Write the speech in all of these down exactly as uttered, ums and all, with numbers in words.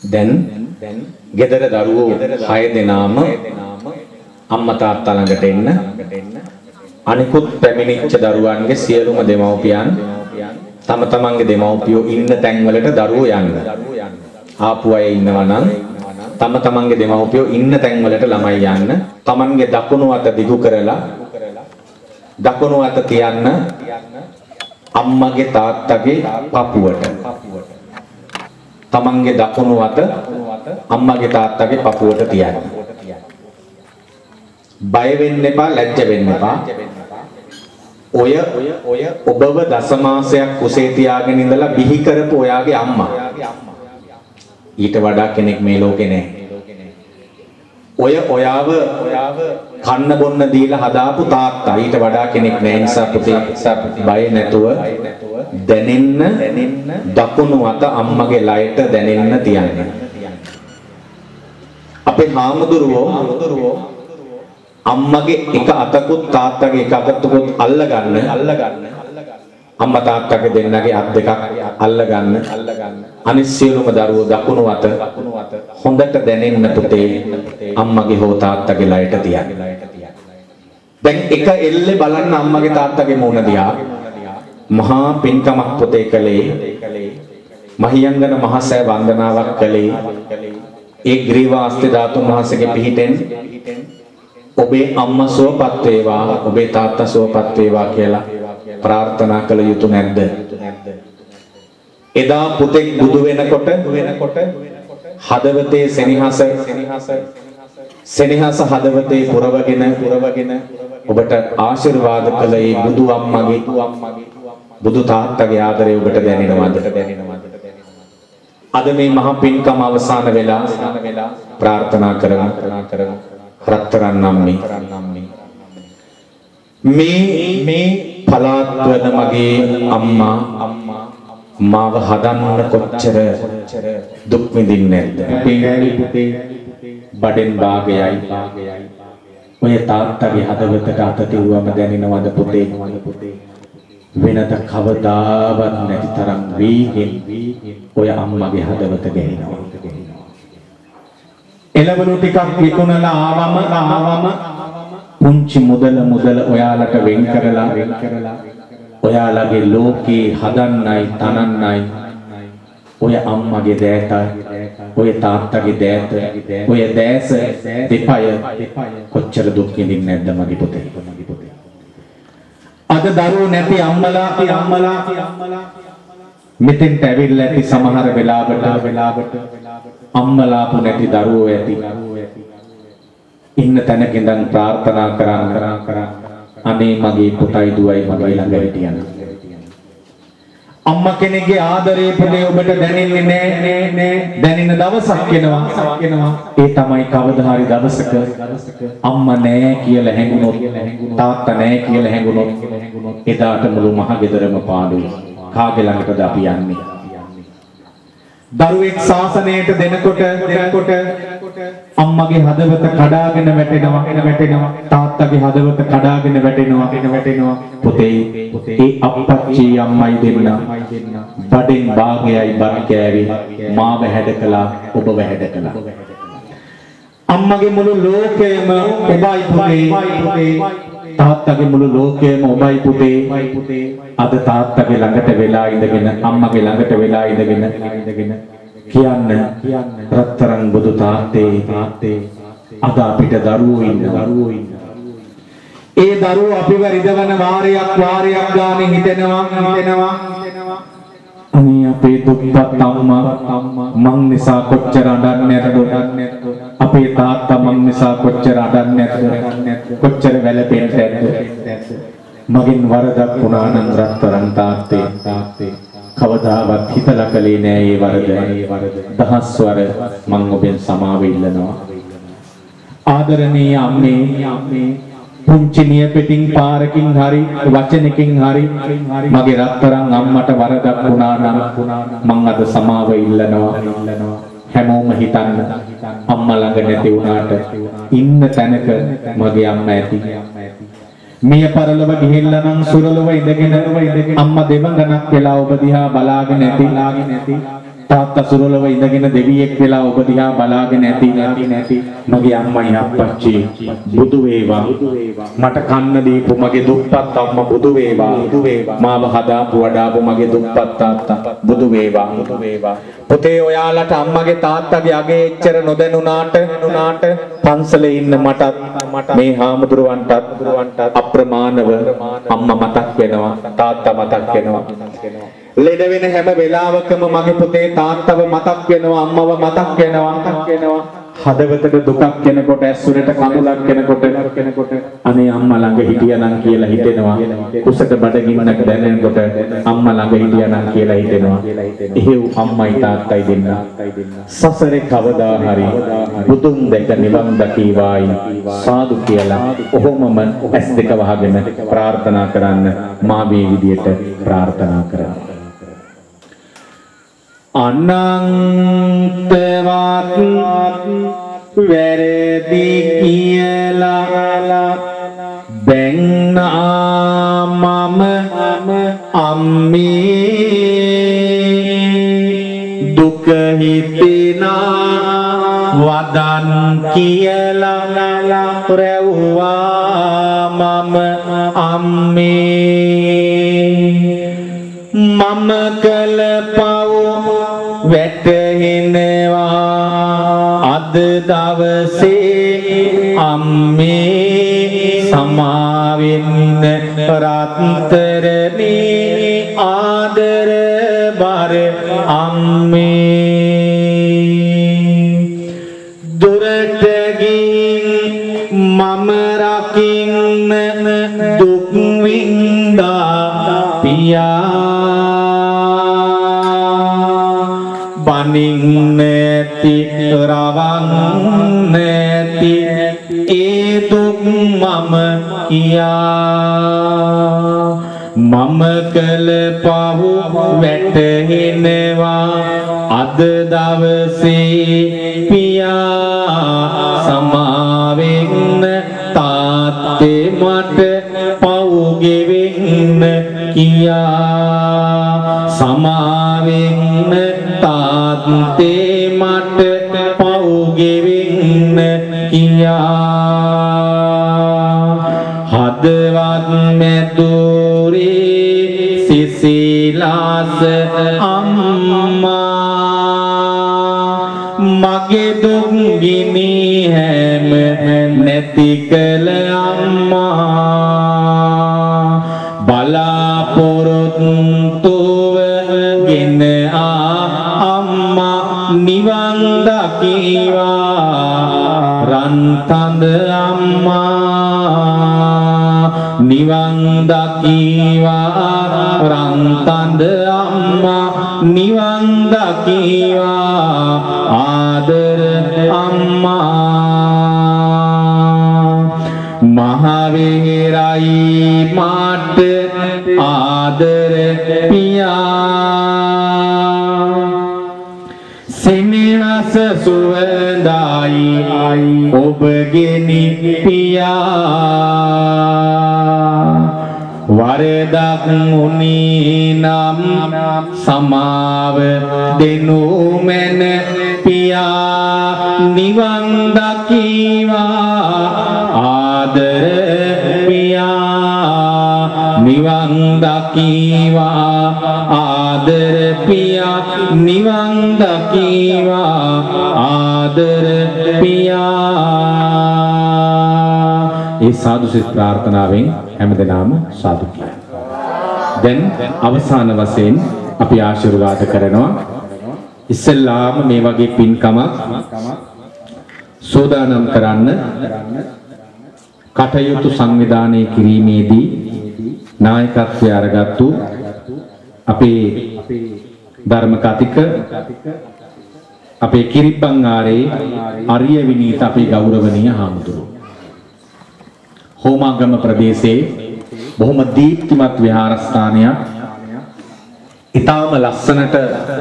දැන් ගෙදර දරුවෝ හය දෙනාම අම්මා තාත්තා ළඟට එන්න අනිකුත් පැමිණිච්ච දරුවන්ගේ සියලුම දෙමව්පියන් තම තමන්ගේ දෙමව්පියෝ ඉන්න තැන්වලට දරුවෝ යන්න. ආපු අය ඉන්නවා නම් තම තමන්ගේ දෙමව්පියෝ ඉන්න තැන්වලට ළමයි යන්න. තමන්ගේ දකුණු අත දිගු කරලා දකුණු අත තියන්න අම්මගේ තාත්තගේ පපුවට. තමන්ගේ දකුණු අත අම්මගේ තාත්තගේ පපුවට තියන්න. බය වෙන්න එපා, ලැජ්ජ වෙන්න එපා. ඔය ඔය ඔබව දසමාසයක් කුසේ තියාගෙන ඉඳලා බිහි කරපු ඔයාගේ අම්මා. ඊට වඩා කෙනෙක් මේ ලෝකේ නැහැ. ඔය ඔයාව ඔයාව කන්න බොන්න දීලා හදාපු තාත්තා ඊට වඩා කෙනෙක් නැහැ. නිසා පුතේ බය නැතුව දැනෙන්න දකුණු අත අම්මගේ ලයට දැනෙන්න තියන්න. අපේ හාමුදුරුවෝ අම්මගේ එක අතකුත් තාත්තගේ එක අතකුත් අල්ල ගන්න අල්ල ගන්න අම්මා තාත්තගේ දෙන්නගේ අත් දෙකක් අල්ල ගන්න අනිත් සියලුම දරුවෝ දකුණු අත හොඳට දැනෙන්න පුතේ අම්මගේ හෝ තාත්තගේ ලයට තියන්න. දැන් එක එල්ලේ බලන්න අම්මගේ තාත්තගේ මූණ දිහා. මහා පින්කමක් පුතේ කලේ මහියංගන මහසෑ වන්දනාවක් කලේ ඒ ග්‍රීවාස්ති ධාතුන් වහන්සේගේ පිහිටෙන් ඔබේ අම්මා සුවපත් වේවා ඔබේ තාත්තා සුවපත් වේවා කියලා ප්‍රාර්ථනා කළ යුතු නැද්ද? එදා පුතෙක් බුදු වෙනකොට වෙනකොට හදවතේ සෙනෙහස සෙනෙහස හදවතේ පුරවගෙන පුරවගෙන ඔබට ආශිර්වාද කළ ඒ බුදු අම්මගේ බුදු තාත්තගේ ආදරය ඔබට දැනෙනවද? අද මේ මහ පින්කම අවසන් වෙලා ප්‍රාර්ථනා කරමු කරමු රත්තරන් අම්මේ මේ මේ පලාත්වන මගේ අම්මා මාව හදන්න කොච්චර දුක් විඳින්නේ නැද්ද? බඩෙන් භාගයයි ඔය තාත්තගේ හදවතට අත තියුවම දැනෙනවද පුතේ? වෙනත කවදාවත් නැති තරම් වේගෙන් ඔය අම්මගේ හදවත ගැහෙනවා. එළවලු ටිකක් විකුණලා ආවම ආවම පුංචි මුදල මුදල ඔයාලට වෙන් කරලා වෙන් කරලා ඔයාලගේ ලෝකේ හදන්නයි තනන්නයි ඔය අම්මගේ දෑතයි ඔය තාත්තගේ දෑත ඔය දැස දෙපය කොච්චර දුක් විඳින්නේ නැද්ද මගේ පුතේ? අද දරුවෝ නැති අම්මලා අම්මලා මෙතෙන්ට ඇවිල්ලා ඇති සමහර වෙලාවට වෙලාවට අම්මලාපු නැති දරුවෝ ඇති ඉන්න තැනක ඉඳන් ප්‍රාර්ථනා කරන් කරන් අනේ මගේ පුතයි දුවයි මගේ ළඟ හිටියන අම්මා කෙනෙක්ගේ ආදරේ පුතේ ඔබට දැනෙන්නේ නෑ නෑ දැනෙන දවසක් එනවා එනවා ඒ තමයි කවදා හරි දවසක අම්මා නෑ කියලා හැඟුණොත් තාත්තා නෑ කියලා හැඟුණොත් එදාට මුළු මහ ගෙදරම පාළුයි. කාගේ ළඟටද අපි යන්නේ? දරුවෙක් ශාසනයට දෙනකොට දෙනකොට අම්මගේ හදවත කඩාගෙන වැටෙනවා වැටෙනවා තාත්තගේ හදවත කඩාගෙන වැටෙනවා වැටෙනවා පුතේ ඒ අප්පච්චි අම්මයි දෙන්න බඩෙන් භාගයයි බත් කෑවේ මාව හැඩකලා ඔබව හැඩකලා අම්මගේ මුළු ලෝකයම ඔබයි පුතේ තාත්තගේ මුළු ලෝකයම ඔබයි පුතේ අද තාත්තගේ ළඟට වෙලා ඉඳගෙන අම්මගේ ළඟට වෙලා ඉඳගෙන ඉඳගෙන කියන්න රත්තරන් බුදු තාත්තේ තාත්තේ අද අපිට දරුවෝ ඉන්න දරුවෝ ඉන්න ඒ දරුවෝ අපිව රිදවන වාරයක් වාරයක් ගානේ හිතෙනවා හිතෙනවා අනේ අපේ දුක්පත් අම්මා මං නිසා කොච්චර අඬන්නේ නැද්ද අපේ තාත්තා මං නිසා කොච්චර අඬන්නේ නැද්ද කොච්චර වැළපෙන්නේ නැද්ද මගෙන් වරදක් වුණා නම් රත්තරන් තාත්තේ තාත්තේ කවදාවත් හිතලා කලේ නෑ ඒ වරද ඒ වරද දහස්වර මං ඔබෙන් සමාව ඉල්ලනවා ආදරණීය අම්මේ අම්මේ පුංචි නියපෙටින් පාරකින් හරි වචනකින් හරි මගේ රත්තරන් අම්මට වරදක් වුණා නම් මං අද සමාව ඉල්ලනවා ඉල්ලනවා හැමෝම හිතන්න අම්මා ළඟ නැති වුණාට ඉන්න තැනක මගේ අම්මා ඇති මිය පරලොව ගිහිල්ලා නම් සුරලොව ඉඳගෙන අම්මා දෙවඟනක් වෙලා ඔබ දිහා බලාගෙන ඇති තාත්තා සුරලව ඉඳගෙන දෙවියෙක් වෙලා ඔබ දිහා බලාගෙන ඇති නැති නැති මගේ අම්මයි අප්පච්චි බුදු වේවා මට කන්න දීපු මගේ දුප්පත් අම්මා බුදු වේවා බුදු වේවා මාව හදාපු වඩාපු මගේ දුප්පත් තාත්තා බුදු වේවා බුදු වේවා පුතේ ඔයාලට අම්මගේ තාත්තගේ අගේ එච්චර නොදැනුණාට නුණාට පන්සලේ ඉන්න මටත් මේ හාමුදුරුවන්ටත් අප්‍රමාණව අම්මා මතක් වෙනවා තාත්තා මතක් වෙනවා ලෙඩ වෙන හැම වෙලාවකම මගේ පුතේ තාත්තව මතක් වෙනවා අම්මව මතක් වෙනවා මතක් වෙනවා හදවතට දුකක් කෙනකොට ඇස්සුරට කඳුලක් කෙනකොට කෙනකොට අනේ අම්මා ළඟ හිටියානම් කියලා හිතෙනවා කුසට බඩගින්නක් දැනෙනකොට අම්මා ළඟ හිටියානම් කියලා හිතෙනවා එහෙව් අම්මයි තාත්තයි දෙන්න සසරේ කවදා හරි බුදුන් දැක නිවන් දකීවායි සාදු කියලා ඔහොමම ඇස් දෙක වහගෙන ප්‍රාර්ථනා කරන්න මා මේ විදියට ප්‍රාර්ථනා කරනවා අනන්තවත් වැරදි කියලා බැන්නා මම අම්මේ දුක හිතෙනා වදන් කියලා රැව්වා මම අම්මේ මම කළ පව් වැටහෙනවා අද දවසේ අම්මේ සමාවෙන්න රත්තරනේ ආදර බර අම්මේ දුරට ගින් මම රකින්න දුක් විඳා පියා බනින් නැති රවන් නැති ඒ දුක් මම කියා මම කළ පව් වැටහෙනවා අද දවසේ පියා සමාවෙන්න තාත්තේ මට පව් ගෙවෙන්න කියා සමාවෙන්න තාත්තේ මට පව් ගෙවෙන්න කියා හදවත් මැදුරේ සිසිලාස අම්මා මගේ දුක් ගිනි හැම නැති කළ අම්මා බලාපොරොත්තුව ගෙන ආ අම්මා නිවන් දකීවා රන්තඳ අම්මා නිවන් දකීවා රන්තඳ අම්මා නිවන් දකීවා ආදර අම්මා මහවේරයි මාට ආදර පියා සෙනෙහස සුවඳයි ඔබගෙනි පියා වරදක් උනී නම් සමාව දෙනු මැන පියා නිවන් දකීවා ආදර පියා නිවන් දකීවා ආදර පියා නිවන් දකීවා ආදර පියා ඒ සාදු සිත ප්‍රාර්ථනාවෙන් හැමදෙනාම සාදු කියන්න. දැන් අවසාන වශයෙන් අපි ආශිර්වාද කරනවා ඉස්සෙල්ලාම මේ වගේ පින්කමක් සෝදානම් කරන්න කටයුතු සංවිධානය කිරීමේදී නායකත්වය අරගත්තු අපේ ධර්ම කතික අපේ කිරිබ්බංආරේ අරිය විනීත අපේ ගෞරවනීය හාමුදුරුවෝ හෝමාගම ප්‍රදේශයේ බොහොම දීප්තිමත් විහාරස්ථානයක් ඊටාම ලස්සනට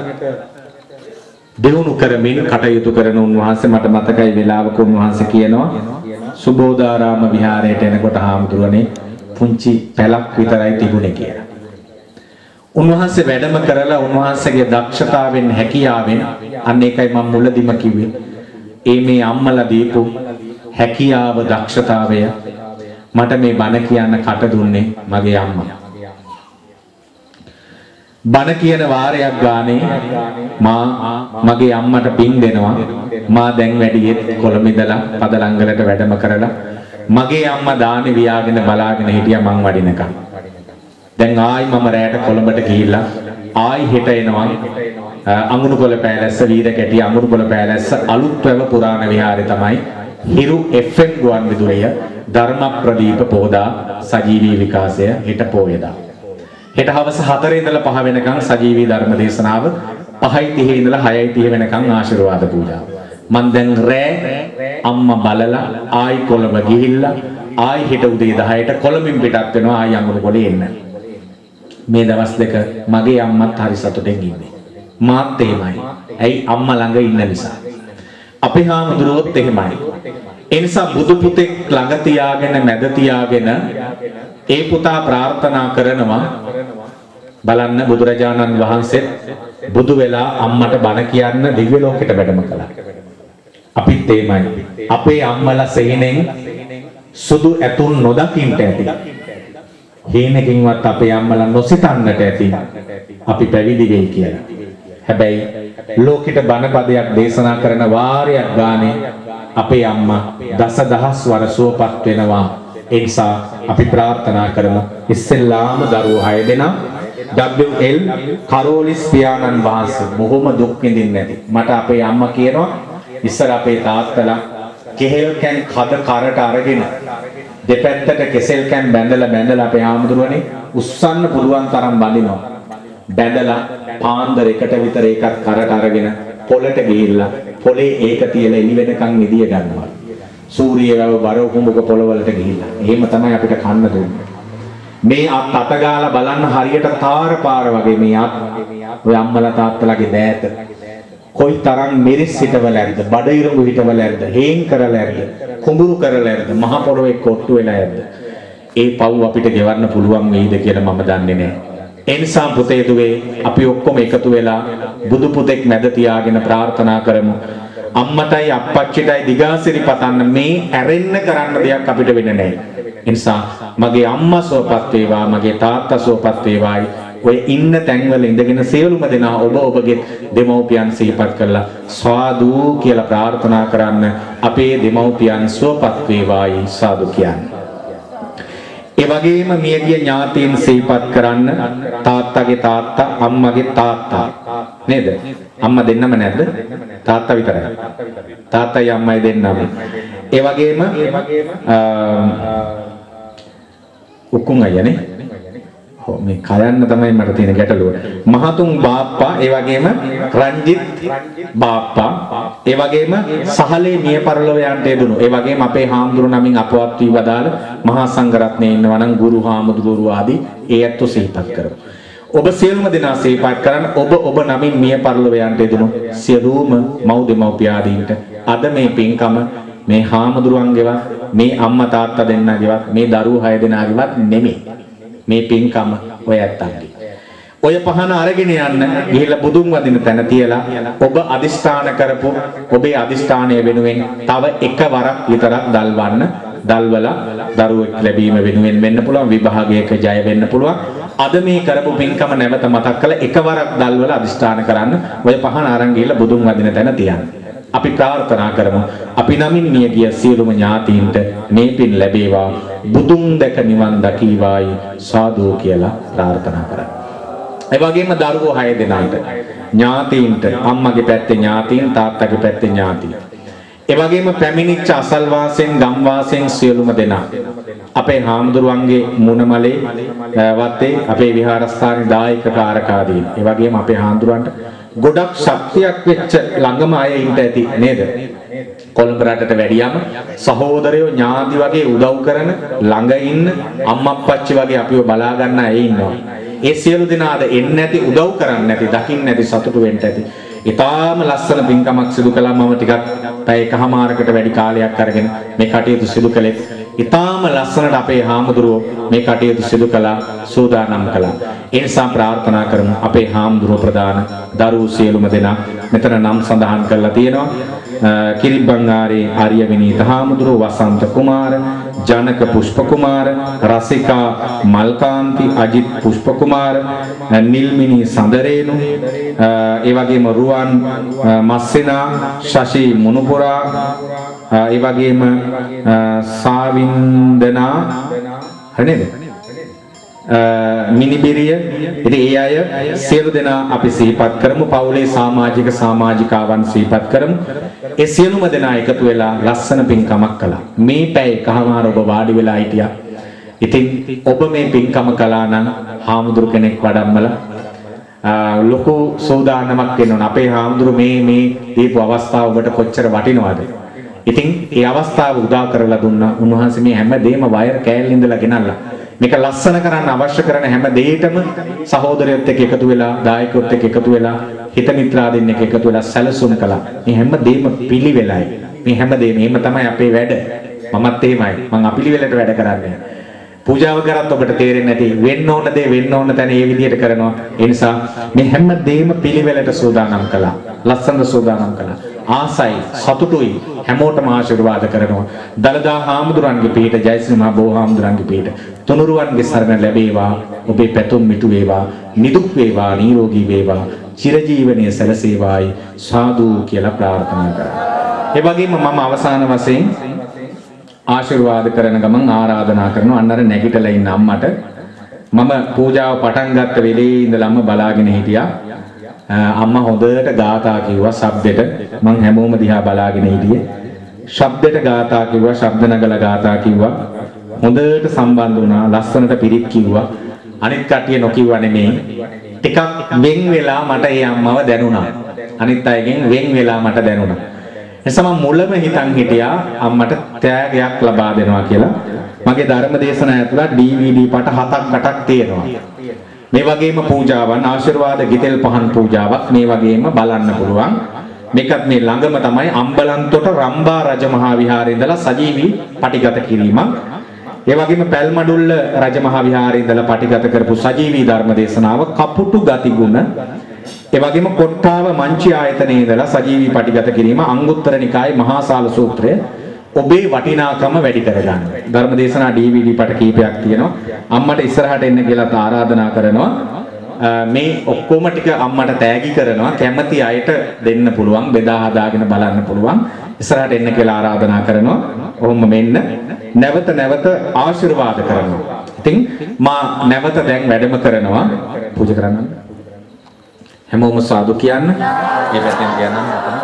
දෙවුණු කරමින් කටයුතු කරන උන්වහන්සේ මට මතකයි වෙලාවක උන්වහන්සේ කියනවා සුබෝධාරාම විහාරයට එනකොට හාමුදුරනේ පුංචි පැලක් විතරයි තිබුණේ කියලා. උන්වහන්සේ වැඩම කරලා උන්වහන්සේගේ දක්ෂතාවෙන් හැකියාවෙන් අන්න ඒකයි මම මුලදිම කිව්වේ. ඒ මේ අම්මලා දීපු හැකියාව දක්ෂතාවය මට මේ බණ කියන්න කට දුන්නේ මගේ අම්මා. බණ කියන වාරයක් ගානේ මා මගේ අම්මට පින් දෙනවා. මා දැන් වැඩියෙත් කොළඹ ඉඳලා පදලංගලට වැඩම කරලා මගේ අම්මා දානේ වියාගෙන බලාගෙන හිටියා මං වඩිනකම්. දැන් ආයි මම රැයට කොළඹට ගිහිල්ලා ආයි හෙට එනවා අඟුණුකොළ පෑලැස්ස වීර කැටි අඟුණුකොළ පෑලැස්ස අලුත්වැව පුරාණ විහාරේ තමයි හිරු එෆ් එම් ගුවන් විදුලිය ධර්ම ප්‍රදීප පොහොදා සජීවී විකාශය හෙට පොයදා. හෙට හවස හතරේ ඉඳලා පහ වෙනකන් සජීවී ධර්ම දේශනාව පහයි තිහේ ඉඳලා හයයි තිහ වෙනකන් ආශිර්වාද පූජාව. මම දැන් රෑ අම්මා බලලා ආයි කොළඹ ගිහිල්ලා ආයි හෙට උදේ දහයට කොළඹින් පිටත් වෙනවා ආයි අඟුණුකොළේ එන්න. මේ දවස් දෙක මගේ අම්මත් හරි සතුටින් ඉන්නේ. මාත් එහෙමයි. ඇයි අම්මා ළඟ ඉන්න නිසා. අපේ හාමුදුරුවෝත් එහෙමයි. ඒ නිසා බුදු පුතෙක් ළඟ තියාගෙන මැද තියාගෙන ඒ පුතා ප්‍රාර්ථනා කරනවා බලන්න බුදුරජාණන් වහන්සේ බුදු වෙලා අම්මට බණ කියන්න දිව්‍ය ලෝකෙට වැඩම කළා. අපිත් එහෙමයි. අපේ අම්මලා සෙහිනෙන් සුදු ඇතුන් නොදකින්ට ඇති. හේනකින්වත් අපේ අම්මලා නොසිතන්නට ඇති අපි පැවිදි වෙයි කියලා. හැබැයි ලෝකෙට බණ පදයක් දේශනා කරන වාරයක් ගානේ අපේ අම්මා දසදහස් වර සුවපත් වෙනවා. ඒ නිසා අපි ප්‍රාර්ථනා කරමු ඉස්සෙල්ලාම දරුවෝ හය දෙනා ඩබ්ලිව් එල් කරෝලිස් පියාණන් වහන්සේ බොහොම දුක් විඳින්නේ නැති. මට අපේ අම්මා කියනවා ඉස්සර අපේ තාත්තලා කෙහෙල් කැන් කඩ කරට අරගෙන දෙපැත්තට කෙසෙල් කැන් බැඳලා බැඳලා අපේ ආමුදුරනේ උස්සන්න පුළුවන් තරම් බඳිනවා. බැඳලා පාන්දර එකට විතර ඒකත් කරට අරගෙන පොළට ගිහිල්ලා පොළේ ඒක තියලා එළි වෙනකන් නිදිය ගන්නවා. සූර්ය වැව බර උකුඹක පොළවලට ගිහිල්ලා. එහෙම තමයි අපිට කන්න දුන්නේ. මේ අත් අත ගාලා බලන්න හරියට තාර පාර වගේ මේ අත් ඔය අම්මලා තාත්තලාගේ දෑත. කොයි තරම් මිරිස් හිටවල ඇද්ද, බඩ ඉරඟු හිටවල ඇද්ද, හේන් කරලා ඇද්ද, කුඹුරු කරලා ඇද්ද, මහ පොළොවේ කොට්ටු වෙලා ඇද්ද. ඒ පව් අපිට ගෙවන්න පුළුවන් වෙයිද කියලා මම දන්නේ නැහැ. ඒ නිසා පුතේ දුවේ අපි ඔක්කොම එකතු වෙලා බුදු පුතෙක් මැද තියාගෙන ප්‍රාර්ථනා කරමු. අම්මටයි අප්පච්චිටයි දිගාසිරි පතන්න මේ ඇරෙන්න කරන්න දෙයක් අපිට වෙන්නේ නැහැ. ඒ නිසා මගේ අම්මා සුවපත් වේවා, මගේ තාත්තා සුවපත් වේවායි. ඔය ඉන්න තැන්වල ඉඳගෙන සියලුම දෙනා ඔබ ඔබගේ දෙමව්පියන් සිහිපත් කරලා සාදු කියලා ප්‍රාර්ථනා කරන්න. අපේ දෙමව්පියන් සුවපත් වේවායි සාදු කියන්නේ. ඒ වගේම මියගිය ඥාතීන් සිහිපත් කරන්න. තාත්තගේ තාත්තා, අම්මගේ තාත්තා නේද? අම්මා දෙන්නම නැද්ද? තාත්තා විතරයි. තාත්තයි අම්මයි දෙන්නම. ඒ වගේම උකුන් අයියනේ. ඔව් මේ කයන්න තමයි මට තියෙන ගැටලුව. මහතුන් බාප්පා, ඒ වගේම රංජිත් බාප්පා, ඒ වගේම සහලේ මිය පරලොව යන්ට යෙදුණු. ඒ වගේම අපේ හාමුදුරු නමින් අපවත් වී වදාළ මහා සංඝරත්නයේ ඉන්නවා නම් ගුරු හාමුදුරු ආදී ඒ ඇත්තෝ සිහිපත් කරමු. ඔබ සියලුම දෙනා සිහිපත් කරන්න. ඔබ ඔබ නමින් මිය පරලොව යන්ට යෙදුණු සියලුම මව් දෙමව්පියාදීන්ට අද මේ පින්කම මේ හාමුදුරුවන්ගේවත් මේ අම්මා තාත්තා දෙන්නාගේවත් මේ දරුවෝ හය දෙනාගේවත් නෙමෙයි. මේ පින්කම ඔය ඇත්තන්ගේ. ඔය පහන අරගෙන යන්න ගිහිල්ලා බුදුන් වදින තැන තියලා ඔබ අදිෂ්ඨාන කරපු ඔබේ අදිෂ්ඨානය වෙනුවෙන් තව එක වරක් විතරක් දල්වන්න. දල්වලා දරුවෙක් ලැබීම වෙනුවෙන් වෙන්න පුළුවන්, විභාගයක ජය වෙන්න පුළුවන්. අද මේ කරපු පින්කම නැවත මතක් කරලා එකවරක් දල්වලා අදිෂ්ඨාන කරන්න. ඔය පහන අරන් ගිහිල්ලා බුදුන් වදින තැන තියන්න. අපි ප්‍රාර්ථනා කරමු අපි නමින් මිය ගිය සියලුම ඥාතීන්ට මේ පින් ලැබේවා, බුදුන් දැක නිවන් දකීවායි සාදු කියලා ප්‍රාර්ථනා කරමු. ඒ වගේම දරුවෝ හය දෙනාට ඥාතීන්ට අම්මගේ පැත්තේ ඥාතීන්, තාත්තගේ පැත්තේ ඥාතීන්, ඒ වගේම පැමිණිච්ච අසල් වාසෙන් ගම් වාසෙන් සියලුම දෙනා අපේ හාමුදුරුවන්ගේ මුණමලේ වත්තේ අපේ විහාරස්ථානයේ දායක කාරකාදීන්, ඒ වගේම අපේ හාමුදුරුවන්ට ගොඩක් ශක්තියක් වෙච්ච ළඟම අය ඉන්න ඇති නේද? කොළඹ රටට වැඩියම සහෝදරයෝ ඥාති වගේ උදව් කරන ළඟ ඉන්න අම්මා අප්පච්චි වගේ අපිව බලා ගන්න අය ඉන්නවා. ඒ සියලු දෙනාද එන්නේ නැති, උදව් කරන්නේ නැති, දකින්න නැති, සතුටු වෙන්න ඇති. ඊටාම ලස්සන පින්කමක් සිදු කළා. මම ටිකක් පැය එකමාරකට වැඩි කාලයක් අරගෙන මේ කටයුතු සිදු කළේ. ඊටාම ලස්සනට අපේ හාමුදුරුවෝ මේ කටයුතු සිදු කළා, සූදානම් කළා. ඒ නිසා ප්‍රාර්ථනා කරමු අපේ හාමුදුරුවෝ ප්‍රදාන දරුවෝ සියලුම දෙනා මෙතන නම් සඳහන් කරලා තියෙනවා. කිරිබ්බංගාරේ ආර්ය විනීත හාමුදුරුවෝ, වසන්ත කුමාර, ජනක පුෂ්ප කුමාර, රසිකා මල්කාන්ති, අජිත් පුෂ්ප කුමාර, නිල්මිනී සඳරේනු, ඒ වගේම රුවන් මස්සෙනා, ශෂි මුනුපුරා, ඒ වගේම සාවින්දනා, හරිද? මිනිබිරිය. ඉතින් ඒ අය සියලු දෙනා අපි සිහිපත් කරමු. පවුලේ සමාජික සමාජිකාවන් සිහිපත් කරමු. ඒ සියලුම දෙනා එකතු වෙලා ලස්සන පින්කමක් කළා. මේ පැය එකමාර ඔබ වාඩි වෙලා හිටියා. ඉතින් ඔබ මේ පින්කම කළා නම් හාමුදුරු කෙනෙක් වඩම්මලා ලොකු සෝදානමක් වෙනවා. අපේ හාමුදුරු මේ මේ දීපු අවස්ථාව ඔබට කොච්චර වටිනවද? ඉතින් ඒ අවස්ථාව උදා කරලා දුන්නා. උන්වහන්සේ මේ හැමදේම වයර් කෑල්ල ඉඳලා ගෙනල්ලා මේක ලස්සන කරන්න අවශ්‍ය කරන හැම දෙයකම සහෝදරයොත් එක්ක එකතු වෙලා, දායකයොත් එක්ක එකතු වෙලා, හිත මිත්‍රාදීන් එක්ක එකතු වෙලා සැලසුම් කළා. මේ හැම දෙයක්ම පිළිවෙලයි. මේ හැම දෙයක්ම එහෙම තමයි අපේ වැඩ. මමත් එහෙමයි. මම අපිලිවෙලට වැඩ කරන්නේ. පූජාව කරත් ඔබට තේරෙන්නේ නැති වෙන්න ඕන දේ වෙන්න ඕන තැන ඒ විදිහට කරනවා. ඒ නිසා මේ හැම දෙයක්ම පිළිවෙලට සූදානම් කළා. ලස්සනට සූදානම් කළා. ආසයි, සතුටුයි, හැමෝටම ආශිර්වාද කරනවා. දලදා හාමුදුරන්ගේ පිහිට, ජයශ්‍රී මහ බෝ හාමුදුරන්ගේ පිහිට, තුනුරුවන්ගේ සරණ ලැබේවා. ඔබේ පැතුම් මිටු වේවා, නිදුක් වේවා, නිරෝගී වේවා, චිරජීවනයේ සැලසේවායි සාදු කියලා ප්‍රාර්ථනා කරා. ඒ වගේම මම අවසාන වශයෙන් ආශිර්වාද කරන ගමන් ආරාධනා කරනවා අන්නර නැගිටලා ඉන්න අම්මට. මම පූජාව පටන් ගත්ත වෙලේ ඉඳලම බලාගෙන හිටියා. අම්මා හොඳට ගාථා කිව්වා ශබ්දෙට. මං හැමෝම දිහා බලාගෙන හිටියේ. ශබ්දෙට ගාථා කිව්වා, ශබ්ද නගලා ගාථා කිව්වා. හොඳට සම්බන්ධ වුණා, ලස්සනට පිරිත් කිව්වා. අනිත් කට්ටිය නොකියුවා නෙමෙයි. ටිකක් වෙන් වෙලා මට ඒ අම්මව දැනුණා. අනිත් අයගෙන් වෙන් වෙලා මට දැනුණා. එසම මුලම හිතන් හිටියා අම්මට ත්‍යාගයක් ලබා දෙනවා කියලා. මගේ ධර්ම දේශනා ඇතුළත් ඩී වී ඩී පට හතක් අටක් තියෙනවා. මේ වගේම පූජාවන්, ආශිර්වාද ගිතෙල් පහන් පූජාවක් මේ වගේම බලන්න පුළුවන්. මේකත් මේ ළඟම තමයි අම්බලන්තොට රම්බා රජමහා විහාරයේ ඉඳලා සජීවී පටිගත කිරීමක්. ඒ වගේම පැල්මඩුල්ල රජමහා විහාරයේ ඉඳලා පටිගත කරපු සජීවී ධර්ම දේශනාව කපුටු ගතිගුණ. ඒ වගේම කොට්ටාව මංචි ආයතනයේ ඉඳලා සජීවී පටිගත කිරීම අංගුත්තර නිකායේ මහාසාල සූත්‍රය ඔබේ වටිනාකම වැඩි කරගන්න. ධර්ම දේශනා ඩී වී ඩී පට කීපයක් තියෙනවා. අම්මට ඉස්සරහට එන්න කියලා ආරාධනා කරනවා. මේ ඔක්කොම ටික අම්මට තෑගි කරනවා. කැමති අයට දෙන්න පුළුවන්, බෙදා හදාගෙන බලන්න පුළුවන්. ඉස්සරහට එන්න කියලා ආරාධනා කරනවා. ඔහොම මෙන්න නැවත නැවත ආශිර්වාද කරනවා. ඉතින් මා නැවත දැන් වැඩම කරනවා. පූජා කරන්න. හැමෝම සාදු කියන්න. ඒ පැත්තෙන් කියන්න මම.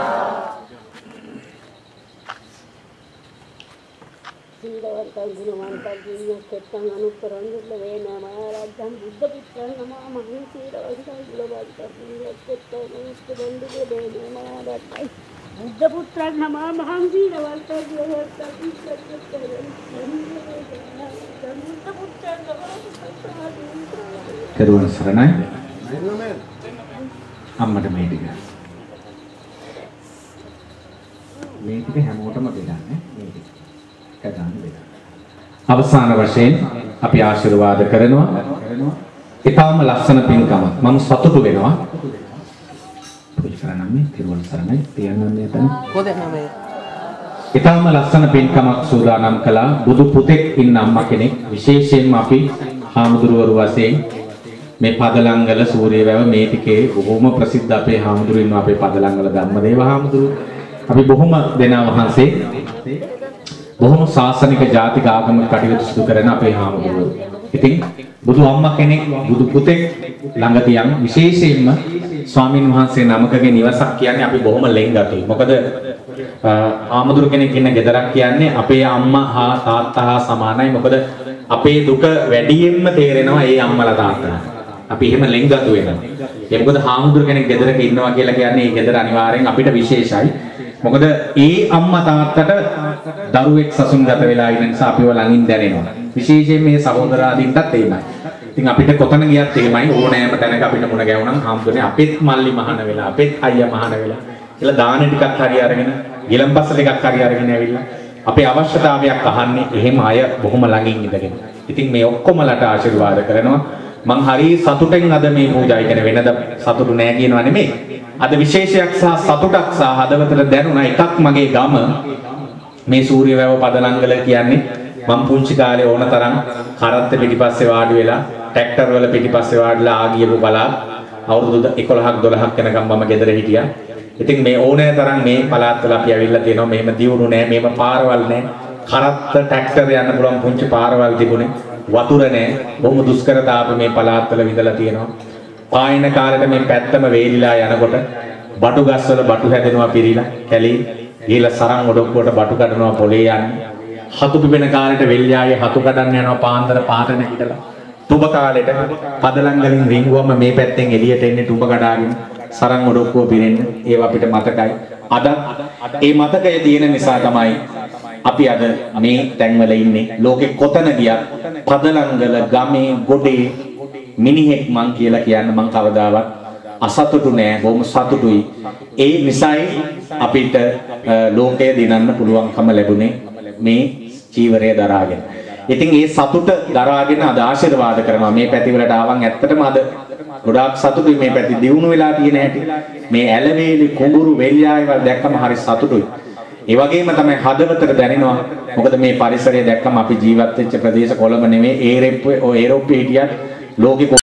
Ketang anuperan lebih nama rajam buddha putra nama mahasi raja global tertinggal ketang anuperan lebih nama rajam buddha putra nama mahasi global tertinggal ketang buddha putra Keruan serenai අම්මට මේ ටික මේ ටික හැමෝටම දෙන්න මේ ටික කඩන්න බෑ. අවසාන වශයෙන් අපි ආශිර්වාද කරනවා. ඊටාම ලස්සන පින්කම මම සතුටු වෙනවා. පුරුෂරණම්මේ තිරුවන් සරණයි තියන්නන්නේ එතන. කොහෙනමේ? ඊටාම ලස්සන පින්කමක් සූදානම් කළා. බුදු පුතෙක් ඉන්න අම්මා කෙනෙක්. විශේෂයෙන්ම අපි හාමුදුරුවරු වශයෙන් මේ පදලංගල සූර්යවැව මේ ටිකේ බොහොම ප්‍රසිද්ධ අපේ හාමුදුරුවෝ ඉන්නවා. අපේ පදලංගල ධම්මදේව හාමුදුරුවෝ. අපි බොහොම දෙනා වහන්සේ බොහොම ශාසනික ජාතික ආගමික කටයුතු සිදු කරන අපේ හාමුදුරුවෝ. ඉතින් බුදු අම්මා කෙනෙක්, බුදු පුතෙක් ළඟ තියන් විශේෂයෙන්ම ස්වාමින් වහන්සේ නමකගේ නිවසක් කියන්නේ අපි බොහොම ලෙන්ගතුයි. මොකද හාමුදුරු කෙනෙක් ඉන්න ගෙදරක් කියන්නේ අපේ අම්මා හා තාත්තා හා සමානයි. මොකද අපේ දුක වැඩියෙන්ම තේරෙනවා ඒ අම්මලා තාත්තා. අපි එහෙම ලෙන්ගතු වෙනවා. ඒ මොකද හාමුදුරු කෙනෙක් ගෙදරක ඉන්නවා කියලා කියන්නේ ඒ ගෙදර අනිවාර්යෙන් අපිට විශේෂයි. මොකද ඒ අම්මා තාත්තට දරුවෙක් සසුන්ගත වෙලා ඉන්න නිසා අපිව ළඟින් දැනෙනවා. විශේෂයෙන් මේ සහෝදරාදීන්ටත් එහෙමයි. ඉතින් අපිට කොතන ගියත් එහෙමයි ඕනෑම තැනක අපිට මුණ ගැහුණම් හාමුදුරනේ අපෙත් මල්ලි මහාන වෙලා අපෙත් අයියා මහාන වෙලා කියලා දාන ටිකක් හරි අරගෙන ගිලම්පස්ස ටිකක් හරි අරගෙන ඇවිල්ලා අපේ අවශ්‍යතාවයක් අහන්නේ එහෙම අය බොහොම ළඟින් ඉඳගෙන. ඉතින් මේ ඔක්කොමලට ආශිර්වාද කරනවා. මං හරි සතුටෙන් අද මේ පූජායි කරන වෙනද සතුටු නෑ කියනවා නෙමෙයි. අද විශේෂයක් සහ සතුටක් සහ හදවතට දැනුණා එකක් මගේ ගම මේ සූර්යවැව පදලංගල කියන්නේ මම පුංචි කාලේ ඕන තරම් කරත්ත පිටිපස්සේ වාඩි වෙලා ට්‍රැක්ටර් වල පිටිපස්සේ වාඩිලා ආ ගියපු පළාත් අවුරුදු එකොළහක් දොළහක් යනකම් මම ගෙදර හිටියා. ඉතින් මේ ඕනෑ තරම් මේ පළාත් වල අපි ඇවිල්ලා තියෙනවා. මෙහෙම දියුණු නෑ, මෙහෙම පාරවල් නෑ. කරත්ත ට්‍රැක්ටර් යන්න පුළුවන් පුංචි පාරවල් තිබුණේ. වතුර නෑ. බොහොම දුෂ්කරතාව මේ පළාත් වල විඳලා තියෙනවා. පායන කාලෙට මේ පැත්තම වේලිලා යනකොට බටු ගස් වල බටු හැදෙනවා පිරීලා කැලේ. ගිහලා සරන් ඔඩොක්කුවට බටු කඩනවා පොලේ යන්නේ. හතු පිපෙන කාලෙට වෙල්යාවේ හතු කඩන්න යනවා පාන්දර පාට නැගිටලා. තුඹ කාලෙට පදලංගලින් රිංගුවම මේ පැත්තෙන් එළියට එන්නේ තුඹ කඩාගෙන සරන් ඔඩොක්කුව පිරෙන්න. ඒව අපිට මතකයි. අද ඒ මතකය තියෙන නිසා තමයි අපි අද මේ තැන්වල ඉන්නේ. ලෝකෙ කොතන ගියත් පදලංගල ගමේ ගොඩේ මිනිහෙක් මං කියලා කියන්න මං කවදාවත් අසතුටු නෑ. බොහොම සතුටුයි. ඒ නිසායි අපිට ලෝකය දිනන්න පුළුවන්කම ලැබුණේ මේ චීවරය දරාගෙන. ඉතින් මේ සතුට දරාගෙන අද ආශිර්වාද කරනවා. මේ පැතිවලට ආවන් ඇත්තටම අද ගොඩාක් සතුටුයි. මේ පැති දියුණු වෙලා තියෙන හැටි. මේ ඇලවේලි කුඹුරු වෙල්යායවල් දැක්කම හරි සතුටුයි. ඒ වගේම තමයි හදවතට දැනෙනවා. මොකද මේ පරිසරය දැක්කම අපි ජීවත් වෙච්ච ප්‍රදේශ කොළඹ නෙමෙයි ඒරෙප්පේ ඔය ඒරෝප්පේ හිටියත් ලෝකෙ